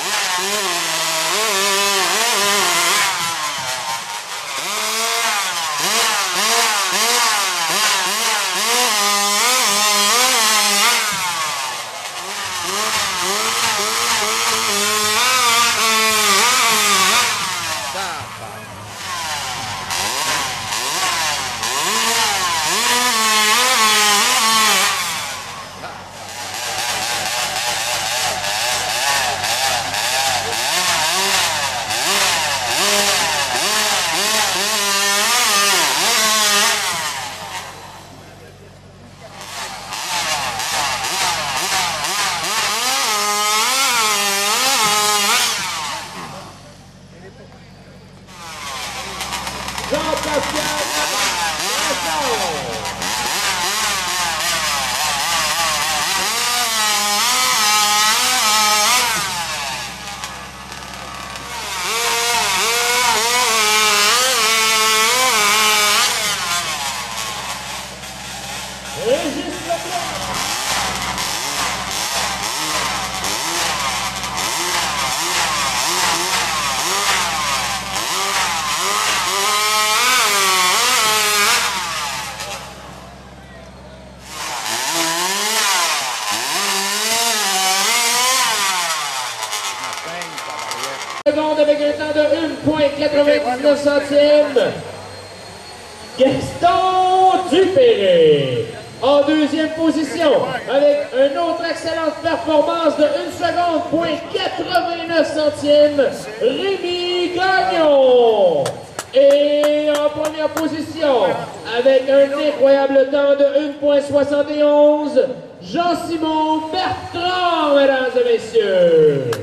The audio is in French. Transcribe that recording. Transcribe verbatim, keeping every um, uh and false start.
Avec un temps de un virgule quatre-vingt-dix-neuf centimes. Gaston Dupéré. En deuxième position, avec une autre excellente performance de une seconde, point quatre-vingt-neuf centimes, Rémi Gagnon. Et en première position, avec un incroyable temps de un virgule soixante et onze, Jean-Simon Bertrand, mesdames et messieurs.